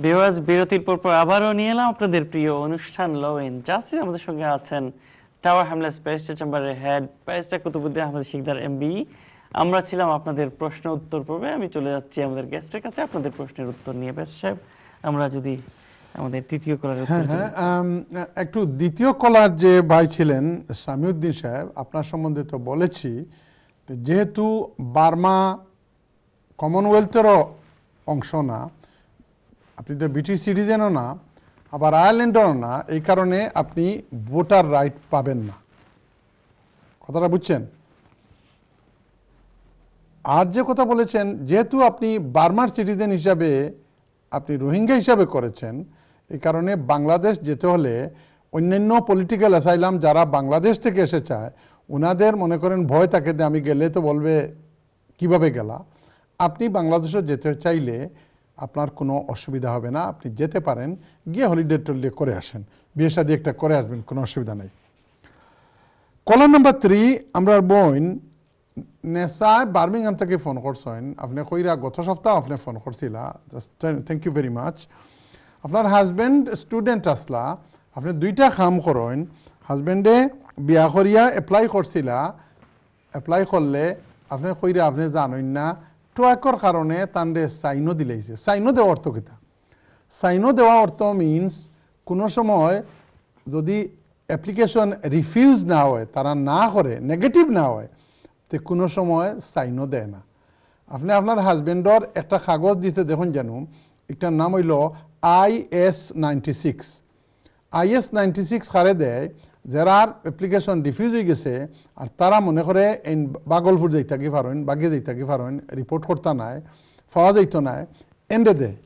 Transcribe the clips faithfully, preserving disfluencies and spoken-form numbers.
Viewers, বিরতির পর পর আবারও নিয়ে এলাম আপনাদের প্রিয় অনুষ্ঠান ল ইন জাস্টিস। আমাদের সঙ্গে আছেন টাওয়ার হ্যামলেটস ব্যারিস্টার চেম্বারের head barrister Kutubuddin Ahmed Sikdar MB. আমরা ছিলাম আপনাদের প্রশ্ন উত্তর পর্বে। আমি চলে যাচ্ছি আমাদের গেস্টের কাছে আপনাদের প্রশ্নের উত্তর নিয়ে। ব্যারিস্টার সাহেব, আমরা যদি আমাদের তৃতীয় কলার উত্তর। হ্যাঁ হ্যাঁ একটু দ্বিতীয় কলার যে ভাই ছিলেন সামিউদ্দিন সাহেব, আপনার সম্বন্ধে তো বলেছি, যেহেতু বার্মা কমনওয়েলথেরও অংশ না, আপনি তো ব্রিটিশ সিটিজেনও না, আবার আয়ারল্যান্ডেরও না, এই কারণে আপনি ভোটার রাইট পাবেন না। কথাটা বুঝছেন? আর যে কথা বলেছেন, যেহেতু আপনি বার্মার সিটিজেন হিসাবে আপনি রোহিঙ্গা হিসাবে করেছেন, এই কারণে বাংলাদেশ যেতে হলে অন্যান্য পলিটিক্যাল অ্যাসাইলাম যারা বাংলাদেশ থেকে এসে চায়, ওনাদের মনে করেন ভয় থাকে যে আমি গেলে তো বলবে কিভাবে গেলা। আপনি বাংলাদেশে যেতে চাইলে আপনার কোনো অসুবিধা হবে না, আপনি যেতে পারেন, গিয়ে হলিডে টলিডে করে আসেন, বিয়ে শাদী একটা করে আসবেন, কোনো অসুবিধা নেই। কলার নাম্বার থ্রি, আমরা বোন নেশা বার্মিংহাম থেকে ফোন করছেন। আপনি কইরা গত সপ্তাহ আপনি ফোন করছিলা, থ্যাংক ইউ ভেরি মাচ। আপনার হাজব্যান্ড স্টুডেন্ট আসলা, আপনি দুইটা কাম করেন। হাজব্যান্ডে বিয়া করিয়া এপ্লাই করছিলা, এপ্লাই করলে আপনি কইরা আপনি জানেন না টোয়াকর কারণে তান্ডে সাইনও দিলাইছে। সাইনও দেওয়া অর্থ কিতা? সাইনও দেওয়া অর্থ মিনস কোনো সময় যদি অ্যাপ্লিকেশন রিফিউজ না হয়, তারা না করে, নেগেটিভ না হয়, তো কোনো সময় সাইনও দেয় না। আপনি আপনার হাজব্যান্ডর একটা কাগজ দিতে দেখুন জানো, একটার নাম হইল I S ninety six. I S ninety six কারে দেয়? যারা অ্যাপ্লিকেশন রিফিউজ হয়ে গেছে আর তারা মনে করে এই বাগলপুর যাইতে কি পারেন, বাগে যাইতে কি পারেন, রিপোর্ট করতে নাই, পাওয়া যাইত নাই, এন্ডে দেয়।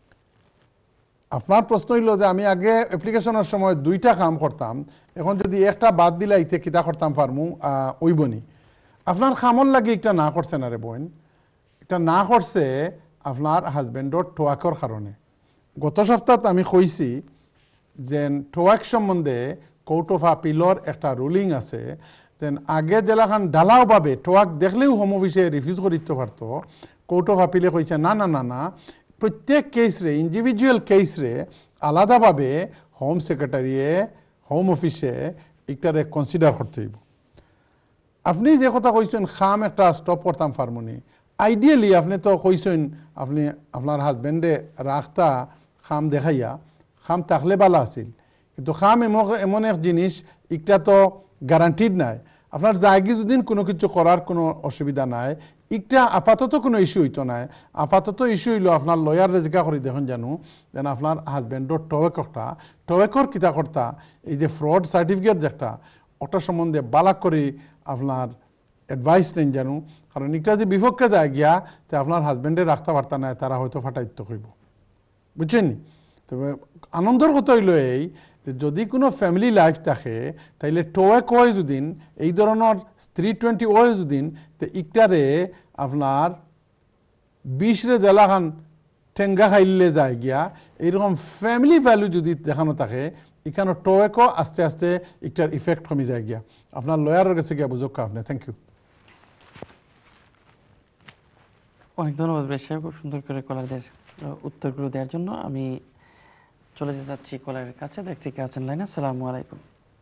আপনার প্রশ্ন হইল যে আমি আগে অ্যাপ্লিকেশনের সময় দুইটা কাম করতাম, এখন যদি একটা বাদ দিলাইতে কিতা করতাম পারমু ওইবনি। আপনার খামর লাগে একটা না করছে না রে বোন, এটা না করছে আপনার হাজব্যান্ডর টোয়াকর কারণে। গত সপ্তাহ আমি কইছি যে টোয়াক সম্বন্ধে কোর্ট অফ আপিলর একটা রুলিং আছে, যে আগে জেলাখান ঢালাওভাবে টোয়াক দেখলেও হোম অফিসে রিফিউজ করে দিতে পারত। কোর্ট অফ আপিলে কইছে না না না না, প্রত্যেক কেসরে, ইন্ডিভিজুয়াল কেসরে আলাদাভাবে হোম সেক্রেটারিয়ে, হোম অফিসে একটারে কনসিডার করতে হইব। আপনি যে কথা কইছেন খাম একটা স্টপ করতাম ফার্মনি, আইডিয়ালি আপনি তো কইছেন আপনি আপনার হাজব্যান্ডে রাখতা খাম দেখাইয়া, খাম থাকলে ভালো আছিল, কিন্তু খাম এমন এমন এক জিনিস, একটা তো গ্যারান্টিড নাই। আপনার জায়গি যদি কোনো কিছু করার কোনো অসুবিধা নাই, একটা আপাতত কোনো ইস্যু হইতো নাই। আপাতত ইস্যু হইল আপনার লয়ার রেজিকা করে দেখুন জানো, যেন আপনার হাজব্যান্ডর টোয়েকরটা, টোয়েকর কিতা কর্তা, এই যে ফ্রড সার্টিফিকেট যেটা, ওটা সম্বন্ধে বালাক করে আপনার অ্যাডভাইস নেন জানো। কারণ এটা যে বিপক্ষে যায় গিয়া, তো আপনার হাজব্যান্ডে রাখতে পারতা নাই, তারা হয়তো ফাটাইতে কইব, বুঝছেন? তবে আনন্দের কথা হইল এই, যদি কোনো ফ্যামিলি লাইফ থাকে, তাইলে টোয়েক হয় যদিন, এই ধরনের থ্রি টোয়েন্টি ওয় যদিন, তো ইকটারে আপনার বিশরে জেলাখান ঠেঙ্গা খাইলে যায় গিয়া, এইরকম ফ্যামিলি ভ্যালু যদি দেখানো থাকে, এখানে টোয়েকও আস্তে আস্তে একটার ইফেক্ট কমে যায় গিয়া। আপনার লয়ারের কাছে গিয়া বুঝুক আপনি। Thank you. অনেক ধন্যবাদ বেশাই, খুব সুন্দর করে কলারদের উত্তরগুলো দেওয়ার জন্য। আমি চলে যেতে যাচ্ছি কলারের কাছে, দেখছি কে আছেন লাইনে। আসসালামু আলাইকুম।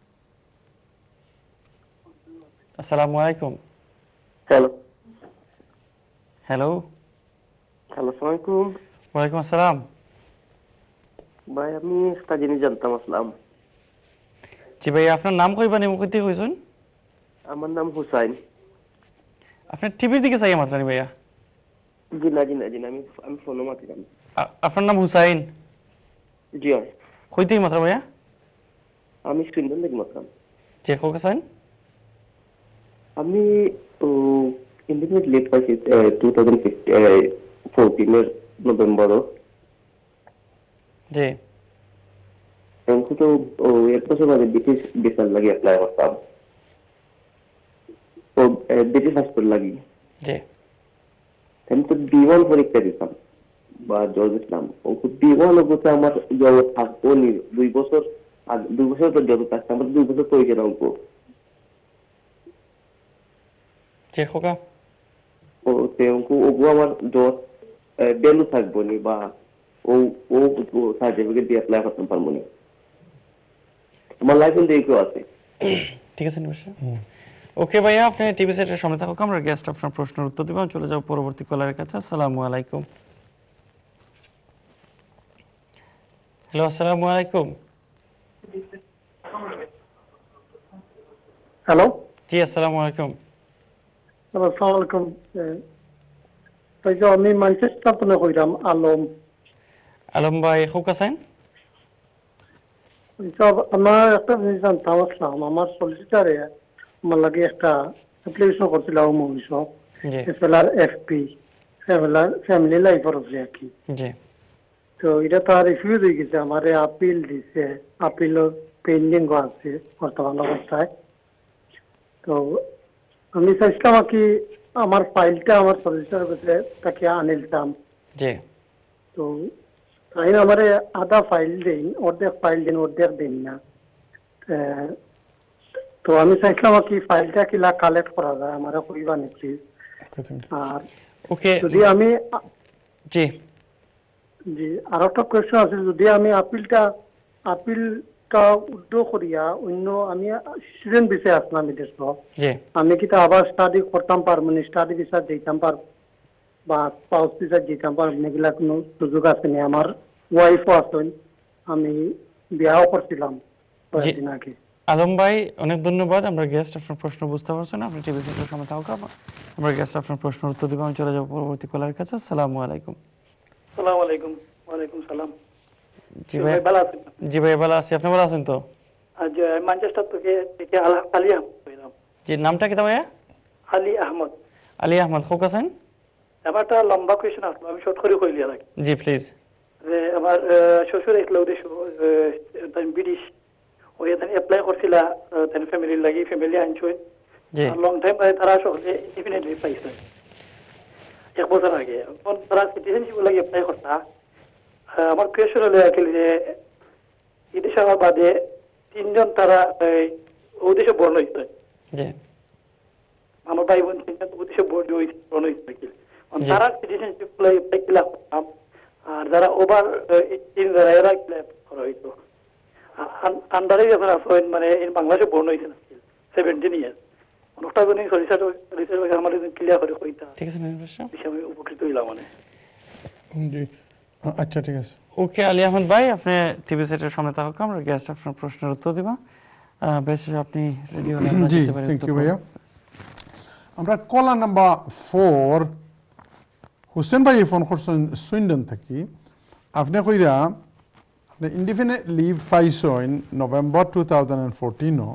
আসসালামু আলাইকুম। হ্যালো হ্যালো হ্যালো আসসালামু আলাইকুম। ওয়ালাইকুম আসসালাম। ভাই আমি একটা জিনিস জানতাম আসলাম। জি ভাই, আপনার নাম কইবা নি? মুখতে কইছেন? আমার নাম হুসাইন। আপনি টিভির দিকে চাই মাত্র নি ভাইয়া? জি না জি না জি না, আমি আমি ফোন মাতিলাম। আপনার নাম হুসাইন? জি হয়। কইতেই মাত্র ভাইয়া? আমি সুন্দর থেকে মাতলাম। জি কোক হাসান। আমি ইন্ডিপেন্ডেন্ট লেট পাইছি টু থাউজেন্ড ফোরটিন এর নভেম্বর। জি আমি তো এক বছর আগে ব্রিটিশ ভিসার লাগি অ্যাপ্লাই করতাম, তো ব্রিটিশ পাসপোর্ট লাগি। জি আমি তো বি ওয়ান পরীক্ষা দিতাম বা জজ ইসলাম, বি ওয়ান অবস্থা আমার জব থাকবো নি দুই বছর, আর দুই বছর তো জব থাকছে, আমার দুই বছর পরীক্ষা রাখবো। জি খোকা, ও তে ওগু আমার জব ভ্যালু থাকবো নি, বা ও ও ওটুকু সার্টিফিকেট দিয়ে অ্যাপ্লাই করতে পারবো না। আমার লাইসেন্স দিয়ে কেউ আছে। ঠিক আছে নিমেষ। ওকে ভাইয়া, আপনি টিভি সেটের সামনে থাকুক, আমরা গেস্ট আপনার প্রশ্নের উত্তর দিব। চলে যাও পরবর্তী কলারের কাছে। আসসালামু আলাইকুম। হ্যালো, আসসালামু আলাইকুম। হ্যালো, জি আসসালামু আলাইকুম। আসসালামু আলাইকুম। তাই যে আমি ম্যানচেস্টার থেকে কইরাম আলম। আলম ভাই খুব আছেন? সব আমার একটা জিনিস জানতাম, আসলাম আমার সলিসিটারে আমার লাগে একটা অ্যাপ্লিকেশন করছিলাম মহিষ জি এফএলআর এফপি ফ্যামিলার ফ্যামিলি লাইফের উপরে আর কি। জি তো এটা তো আর রিফিউজ হয়ে গেছে, আমার আপিল দিছে, আপিল পেন্ডিং আছে বর্তমান অবস্থায়। তো আমি চাইছিলাম আর কি আমার ফাইলটা আমার সলিসিটার কাছে তাকে আনিলতাম। জি তো তাই আমার আধা ফাইল দিন, অর্ধেক ফাইল দিন, অর্ধেক দিন না। তো আমি চাইছিলাম আর কি ফাইলটা কিলা কালেক্ট করা যায় আমার কইবা নি প্লিজ। আর ওকে যদি আমি জি জি আর একটা কোয়েশ্চন আছে, যদি আমি আপিলটা আপিলটা উদ্যোগ করিয়া অন্য আমি স্টুডেন্ট বিষয়ে আসলাম এদেশ, জি আমি কি তা আবার স্টাডি করতাম পারবো না, স্টাডি ভিসা দিতাম পার বা স্পাউস ভিসা দিতাম পারবো না, এগুলা কোনো সুযোগ আছে না? আমার ওয়াইফও আছেন, আমি বিয়াও করছিলাম কয়েকদিন আগে। আলম ভাই অনেক ধন্যবাদ। আমরা গেস্ট আপনার প্রশ্ন বুঝতে পারছেন, আপনি টিভি সেটের সামনে থাকুক, আমরা গেস্ট আপনার প্রশ্নের উত্তর দিব। আমি চলে যাব পরবর্তী কলারের কাছে। আসসালামু আলাইকুম। আসসালামু আলাইকুম। ওয়ালাইকুম সালাম। জি ভাই ভালো আছেন? জি ভাই ভালো আছি, আপনি ভালো আছেন তো? আজ ম্যানচেস্টার থেকে থেকে আল- আলী আহমদ কইলাম। জি নামটা কি ভাইয়া? আলী আহমদ। আলী আহমদ খুব আছেন? আমার একটা লম্বা কোয়েশ্চেন আসলো, আমি শর্ট করে কইলি লাগে। জি প্লিজ। যে আমার শ্বশুর এসলো দেশ ব্রিটিশ ওই এখানে অ্যাপ্লাই করছিল তার ফ্যামিলির লাগি, ফ্যামিলি আনছই জি লং টাইম তারা আসলে ইনডিপেন্ডেন্টলি পাইছে এক বছর আগে। এখন তারা সিটিজেনশিপ লাগি অ্যাপ্লাই করতা। আমার কোয়েশ্চন হলো আর কি যে বিদেশ আমার বাদে তিনজন তারা ও দেশে বর্ণ হইতে, জি আমার ভাই বোন তিনজন ও দেশে বর্ণ হইতে কি তারা সিটিজেনশিপ লাগি অ্যাপ্লাই কিলা করতাম। আর যারা ওভার এইটিন যারা এরা কিলা করা হইতো আন্ডারে যখন আসেন মানে বাংলাদেশে বর্ণ হইছে না সেভেন্টিন ইয়ার্স অনেকটা জন্য সরিষা সরিষা আমার ক্লিয়ার করে কইতা। ঠিক আছে আমি উপকৃত হইলাম মানে। জি আচ্ছা ঠিক আছে। ওকে আলী আহমদ ভাই, আপনি টিভি সেটের সামনে থাকুক, আমরা গেস্ট আপনার প্রশ্নের উত্তর দিব। বেশ আপনি রেডি হলে আমরা জি যেতে পারি। থ্যাংক ইউ ভাইয়া। আমরা কলা নাম্বার ফোর হুসেন ভাই ফোন করছেন সুইন্ডন থেকে। আপনি কইরা আপনি ইন্ডিপেন্ডেন্ট লিভ পাইছেন নভেম্বর টু থাউজেন্ড ফোরটিনও।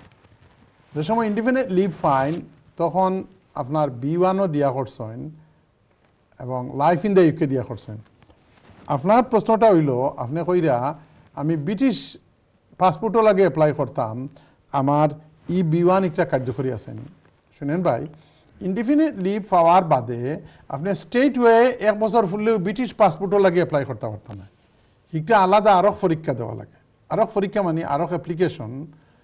যে সময় ইন্ডিপেন্ডেন্ট লিভ ফাইন তখন আপনার বি ওয়ানও দিয়া করছেন এবং লাইফ ইন দ্য ইউকে দিয়া করছেন। আপনার প্রশ্নটা হইল আপনি কইরা আমি ব্রিটিশ পাসপোর্টও লাগে অ্যাপ্লাই করতাম, আমার ই বি ওয়ান একটা কার্যকরী আছেন। শুনেন ভাই, ইনডিফিনিট লিভ পাওয়ার বাদে আপনি স্টেট ওয়ে এক বছর ফুললেও ব্রিটিশ পাসপোর্টও লাগে অ্যাপ্লাই করতে পারতাম না। একটা আলাদা আরও পরীক্ষা দেওয়া লাগে। আরও পরীক্ষা মানে আরও অ্যাপ্লিকেশন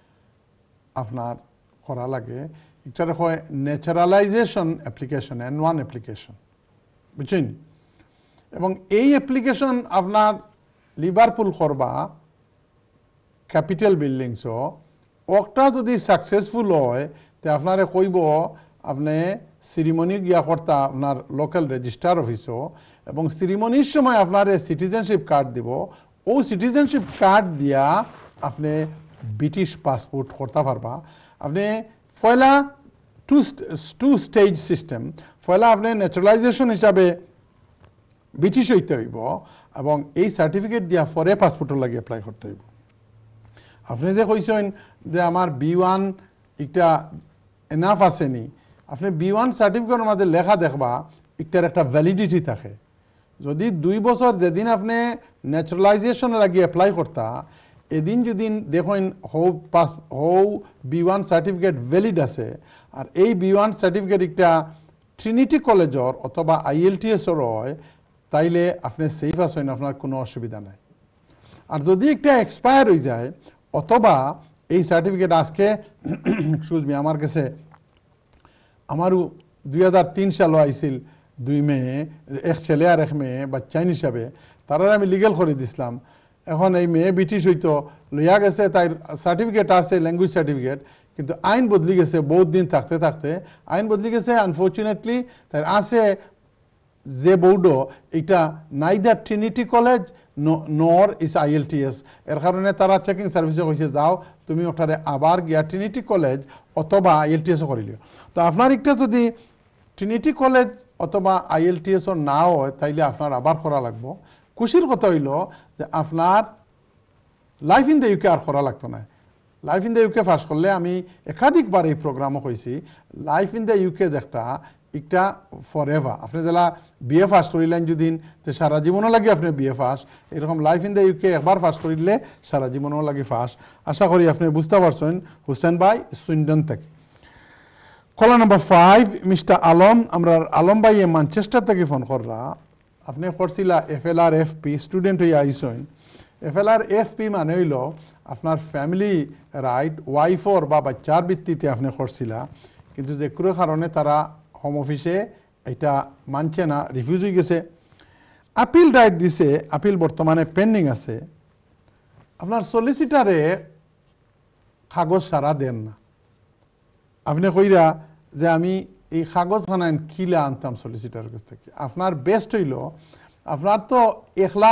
আপনার করা লাগে। একটা হয় naturalisation application, N one application, বুঝছেন? এবং এই অ্যাপ্লিকেশন আপনার লিভারপুল করবা ক্যাপিটাল বিল্ডিংসও ওটা যদি সাকসেসফুল হয় তো আপনারে কইব আপনি সিরিমনি গিয়া করতা আপনার লোকাল রেজিস্ট্রার অফিসও, এবং সিরিমনির সময় আপনার সিটিজেনশিপ কার্ড দিব। ও সিটিজেনশিপ কার্ড দিয়া আপনি ব্রিটিশ পাসপোর্ট করতে পারবা। আপনি পয়লা টু টু স্টেজ সিস্টেম, পয়লা আপনি ন্যাচারালাইজেশন হিসাবে ব্রিটিশ হইতে হইব এবং এই সার্টিফিকেট দিয়া পরে পাসপোর্টের লাগে অ্যাপ্লাই করতে হইব। আপনি যে কইছেন যে আমার বি ওয়ান একটা এনাফ আসেনি, আপনি বি ওয়ান সার্টিফিকেটের মাঝে লেখা দেখবা একটার একটা ভ্যালিডিটি থাকে। যদি দুই বছর যেদিন আপনি ন্যাচারালাইজেশন লাগিয়ে অ্যাপ্লাই করতা এদিন যদি দেখেন হৌ পাস হৌ বি ওয়ান সার্টিফিকেট ভ্যালিড আছে, আর এই বি ওয়ান সার্টিফিকেট একটা ট্রিনিটি কলেজর অথবা আইএলটিএসর হয়, তাইলে আপনি সেফ আছেন, আপনার কোনো অসুবিধা নাই। আর যদি একটা এক্সপায়ার হয়ে যায় অথবা এই সার্টিফিকেট আজকে এক্সকিউজ মি আমার কাছে আমারও দুই হাজার তিন সালও আইছিল দুই মেয়ে, এক ছেলে আর এক মেয়ে বাচ্চাইন হিসাবে, তারা আমি লিগেল করে দিছিলাম। এখন এই মেয়ে ব্রিটিশ হইতো লইয়া গেছে, তাই সার্টিফিকেট আছে ল্যাঙ্গুয়েজ সার্টিফিকেট, কিন্তু আইন বদলি গেছে বহুত দিন থাকতে থাকতে আইন বদলি গেছে। আনফর্চুনেটলি তাই আছে যে বৌডো এটা নাইদার ট্রিনিটি কলেজ নর ইস আই এল টি এস, এর কারণে তারা চেকিং সার্ভিসে কইছে যাও তুমি ওঠারে আবার গিয়া ট্রিনিটি কলেজ অথবা আই এল টি এসও করিলিও। তো আপনার একটা যদি ট্রিনিটি কলেজ অথবা আই এল টি এসও না হয় তাইলে আপনার আবার করা লাগবো। খুশির কথা হইল যে আপনার লাইফ ইন দ্য ইউকে আর করা লাগতো না। Life in the UK first করলে আমি একাধিকবার এই প্রোগ্রামও কইছি, লাইফ ইন দ্য ইউকে যেটা একটা ফর এভার। আপনি যারা বিএ পাস করিলেন যদি তো সারা জীবনও লাগে আপনি বিএ পাস, এরকম লাইফ ইন দ্য ইউকে একবার পাস করিলে সারা জীবনও লাগে পাস। আশা করি আপনি বুঝতে পারছেন। হুসেন ভাই সুইন্ডন থেকে। কলা নাম্বার ফাইভ মিস্টার আলম, আমরা আলম ভাই ম্যানচেস্টার থেকে ফোন কররা। আপনি করছিলা F L R F P student হয়ে আইসেন। F L R F P মানে হইল আপনার ফ্যামিলি রাইট ওয়াইফর বা বাচ্চার ভিত্তিতে আপনি করছিলা, কিন্তু যে কোনো কারণে তারা হোম অফিসে এটা মানছে না, রিফিউজ হয়ে গেছে। আপিল রাইট দিছে, আপিল বর্তমানে পেন্ডিং আছে। আপনার সলিসিটারে কাগজ সারা দেন না, আপনি কইরা যে আমি এই কাগজখানা কিলা আনতাম সলিসিটারের কাছ থেকে। আপনার বেস্ট হইল আপনার তো একলা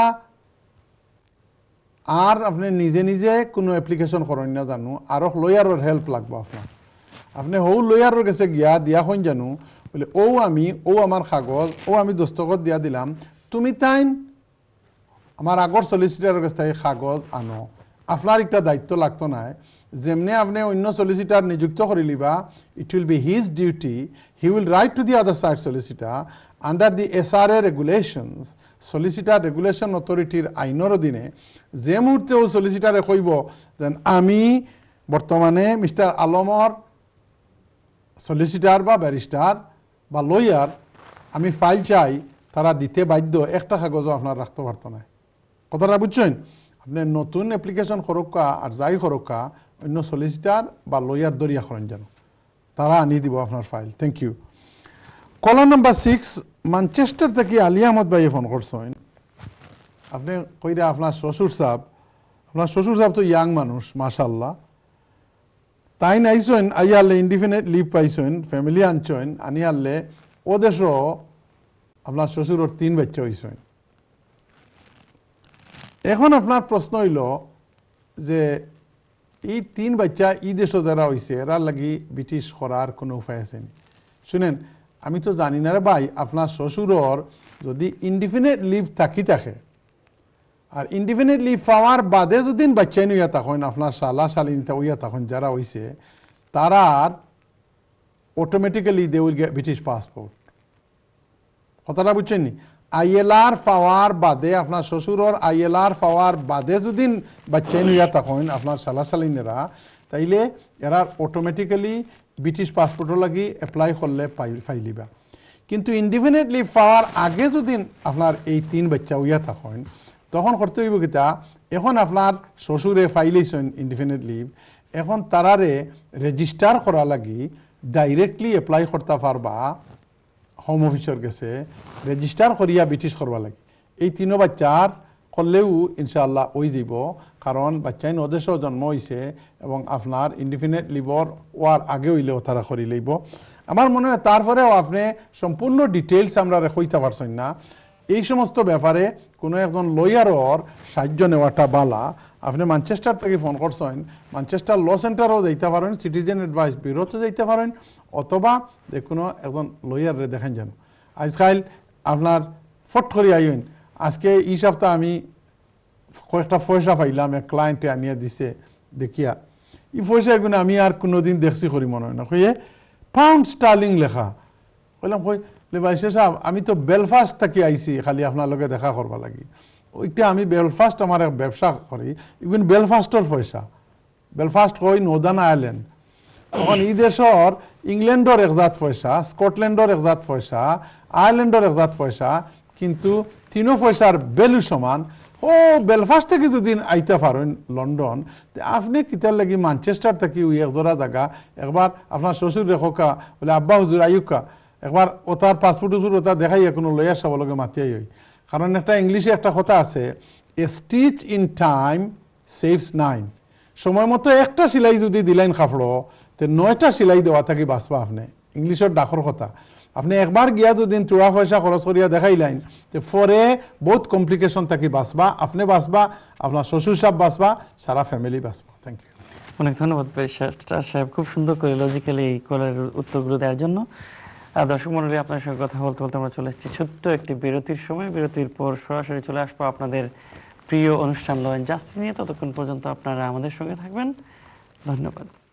আর আপনি নিজে নিজে কোনো অ্যাপ্লিকেশন করেন না জানো, আরও লয়ারের হেল্প লাগবো আপনার। আপনি হৌ লয়ারের কাছে গিয়া দিয়া হইন জানো বলে ও আমি ও আমার কাগজ ও আমি দস্তখত দিয়া দিলাম, তুমি তাইন আমার আগর সলিসিটারের কাছ থেকে কাগজ আনো। আপনার একটা দায়িত্ব লাগতো না। যেমনি আপনি অন্য সলিসিটার নিযুক্ত করে লিবা, it will be his duty, he will write to the other side solicitor under the S R A regulations, solicitor regulation অথরিটির আইনের অধীনে। যে মুহূর্তে ও সলিসিটারে কইব যেন আমি বর্তমানে মিস্টার আলমর সলিসিটার বা ব্যারিস্টার বা লয়ার আমি ফাইল চাই, তারা দিতে বাধ্য। একটা কাগজও আপনার রাখতে পারতো না। কথাটা বুঝছেন? আপনি নতুন অ্যাপ্লিকেশন করুকা আর যাই করুকা অন্য সলিসিটার বা লয়ার দরিয়া করেন যেন, তারা আনিয়ে দিব আপনার file. Thank you. Caller number six Manchester থেকে আলী আহমদ ভাই ফোন করছেন। আপনি কইরা আপনার শ্বশুর সাহেব, আপনার শ্বশুর সাহেব তো ইয়াং মানুষ মাশাল্লাহ, তাই নাইছেন আইয়ালে ইনডিফিনিট লিভ পাইছেন, ফ্যামিলি আনছেন, আনি আনলে ও দেশও আপনার শ্বশুরের তিন বাচ্চা হয়েছেন। এখন আপনার প্রশ্ন হইল যে এই তিন বাচ্চা ই দেশও যারা হয়েছে এরা লাগি ব্রিটিশ করার কোনো উপায় আছে নি? শুনেন, আমি তো জানি না রে ভাই, আপনার শ্বশুরর যদি ইনডিফিনিট লিভ থাকি থাকে আর ইনডিফিনিট লিভ পাওয়ার বাদে যদি বাচ্চাই নইয়া তখন আপনার শালা শালিনিতা হইয়া তখন যারা হয়েছে তারা automatically they will get British passport. কথাটা বুঝছেন নি? আইএলআর পাওয়ার বাদে আপনার শ্বশুরর আইএলআর পাওয়ার বাদে যদি বাচ্চাই নইয়া তখন আপনার শালা শালিনেরা, তাইলে এরা অটোমেটিক্যালি ব্রিটিশ পাসপোর্টও লাগি এপ্লাই করলে ফাইলিবা। কিন্তু ইনডিফিনিট লিভ পাওয়ার আগে যদি আপনার এই তিন বাচ্চা হইয়া তখন তখন করতে হইব কিতা, এখন আপনার শ্বশুরে ফাইলেছেন ইনডিফিনিট লিভ, এখন তারারে রেজিস্টার করা লাগি ডাইরেক্টলি এপ্লাই করতে পারবা হোম অফিসের গেছে, রেজিস্টার করিয়া ব্রিটিশ করবা লাগে। এই তিনো বাচ্চার করলেও ইনশাআল্লাহ ওই যাব, কারণ বাচ্চাই নদেশেও জন্ম হয়েছে এবং আপনার ইনডিফিনিট লিভর ওয়ার আগে হইলেও তারা করি লইব। আমার মনে হয় তারপরেও আপনি সম্পূর্ণ ডিটেলস আমরা হইতে পারছেন না। এই সমস্ত ব্যাপারে কোনো একজন লয়ারর সাহায্য নেওয়াটা বালা। আপনি ম্যানচেস্টার থেকে ফোন করছেন, ম্যানচেস্টার ল সেন্টারও যাইতে পারেন, সিটিজেন অ্যাডভাইস ব্যুরোতে যাইতে পারেন, অথবা যে কোনো একজন লয়ারে দেখেন যেন। আজকাল আপনার ফট করে আইন, আজকে এই সপ্তাহ আমি কয়েকটা পয়সা পাইলাম, এক ক্লায়েন্টে আনিয়ে দিছে দেখিয়া, এই পয়সা এগুলো আমি আর কোনোদিন দেখছি করি মনে হয় না, কইয়ে পাউন্ড স্টার্লিং লেখা। কইলাম কই ভাইসে সাহেব আমি তো বেলফাস্ট থেকে আইছি খালি আপনার লগে দেখা করবা লাগি। ওইটা আমি বেলফাস্ট আমার এক ব্যবসা করি, ইভেন বেলফাস্টর পয়সা, বেলফাস্ট কই নর্দার্ন আয়ারল্যান্ড। তখন এই দেশের ইংল্যান্ডর একজাত পয়সা, স্কটল্যান্ডর একজাত পয়সা, আয়ারল্যান্ডর একজাত পয়সা, কিন্তু তিনো পয়সার ভ্যালু সমান। ও বেলফাস্ট থেকে যদি আইতে পারেন লন্ডন, আপনি কিতার লাগি ম্যানচেস্টার থেকে ওই একজোড়া জায়গা একবার আপনার শ্বশুর রেখা বলে আব্বা হুজুর আয়ুকা একবার ও তার পাসপোর্ট হুজুর ও তার দেখাইয়া কোনো লয়ার সব লগে মাতিয়াই হই। কারণ একটা ইংলিশে একটা কথা আছে, a stitch in time saves nine. সময় মতো একটা সেলাই যদি দিলেন কাপড়, তো নয়টা সেলাই দেওয়া থাকি বাঁচবা আপনি। ইংলিশের ডাকর কথা, আপনি একবার গিয়া যদি চূড়া পয়সা খরচ করিয়া দেখাইলেন, তো পরে বহুত কমপ্লিকেশন থাকি বাঁচবা, আপনি বাঁচবা, আপনার শ্বশুর সাহেব বাঁচবা, সারা ফ্যামিলি বাঁচবা। Thank you. অনেক ধন্যবাদ ব্যারিস্টার সাহেব, খুব সুন্দর করে লজিক্যালি এই কলের উত্তরগুলো দেওয়ার জন্য। আর দর্শক মণ্ডলী, আপনার সঙ্গে কথা বলতে বলতে আমরা চলে এসেছি ছোট্ট একটি বিরতির সময়। বিরতির পর সরাসরি চলে আসবো আপনাদের প্রিয় অনুষ্ঠান ল অ্যান্ড জাস্টিস নিয়ে। ততক্ষণ পর্যন্ত আপনারা আমাদের সঙ্গে থাকবেন। ধন্যবাদ।